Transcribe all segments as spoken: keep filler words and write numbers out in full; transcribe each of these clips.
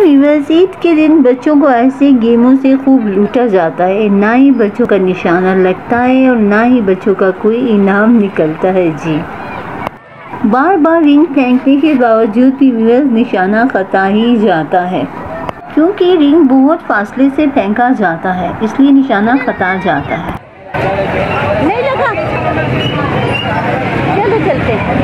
Viewers, Eid के दिन बच्चों को ऐसे गेमों से खूब लूटा जाता है, ना ही बच्चों का निशाना लगता है और ना ही बच्चों का कोई इनाम निकलता है। जी, बार बार रिंग फेंकने के बावजूद भी व्यूअर्स निशाना खता ही जाता है, क्योंकि रिंग बहुत फासले से फेंका जाता है, इसलिए निशाना खता जाता है। नहीं लगा, चलो चलते हैं।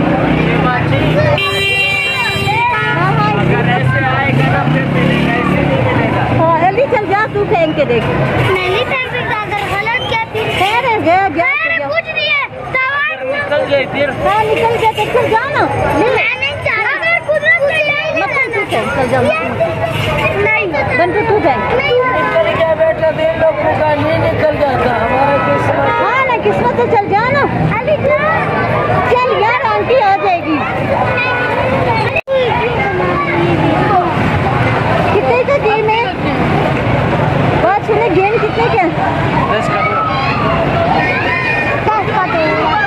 चल जा, तू फेंक के देख। नहीं फेंक सकता, अगर गलत क्या फिर खैर है, गया गया कुछ नहीं है, निकल गए फिर। हाँ निकल गया तो चल जा ना। मैं नहीं चाह रहा, अगर खुद चल जा, नहीं बंटू तू फेंक। निकल गया बेटा, देर लोगों का नहीं निकल जाता, हमारा किस्मत। हाँ ना, किस्मत तो चल जा ना। चल यार, आंटी आ जाएगी। कितने का गेम है? बात सुने, गेम कितने का? दस का दो। दस का दो।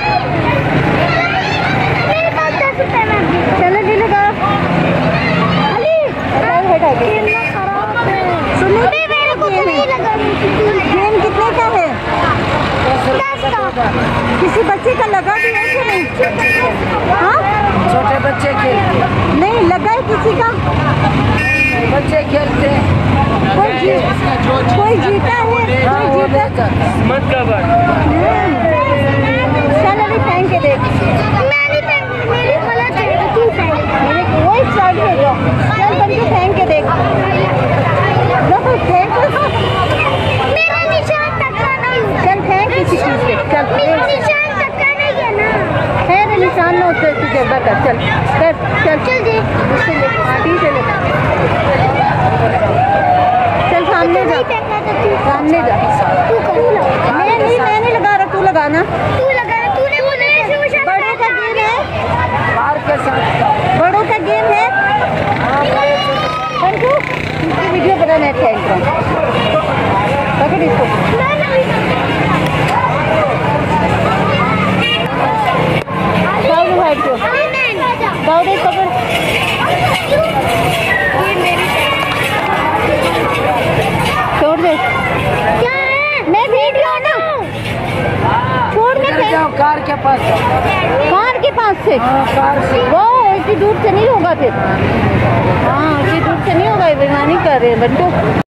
मेरे पास दस रुपए में। चलो जी लगा। अली हटा के। सुनो, मेरे को तो नहीं लगा। गेम कितने का है? दस का। किसी बच्चे का लगा भी है कि नहीं? हाँ, छोटे बच्चे खेलते, नहीं लगा है किसी का? बच्चे खेलते हैं। कोई जीता, कोई जीता है, कोई जीता। मत का बात। चल अभी फेंक के देख। मैं नहीं फेंक, मेरी गलत है, तू फेंक। मेरे वही स्टार्ट हो जाओ। चल बंटू फेंक के देख। लो फेंक। मेरा निशान टकरा नहीं। चल फेंक किसी चीज से। चल मेरा निशान टकरा नहीं है ना। खैर निशान ना उतर तुझे बता। चल कर, चल चल जी। उससे ले, आंटी से ले। चल सामने जा, सामने जा। तू कर। मैं नहीं, मैं नहीं लगा रहा, तू लगाना। तू लगा, तूने बोला ऐसे मुझे। बड़ों का गेम है, बाहर के साथ बड़ों का गेम है। बंटू इसकी वीडियो बनाना है, फेंक रहा हूँ। पकड़ इसको। दाऊद भाई को, दाऊद एक पकड़। छोड़ दे। क्या है? मैं वीडियो ना छोड़ दे। इधर जाओ, कार के पास जाओ। कार के पास से? हाँ, कार से। वो इतनी दूर से नहीं होगा फिर। हाँ इतनी दूर से नहीं होगा, ये बेईमानी कर रहे हैं बंटू।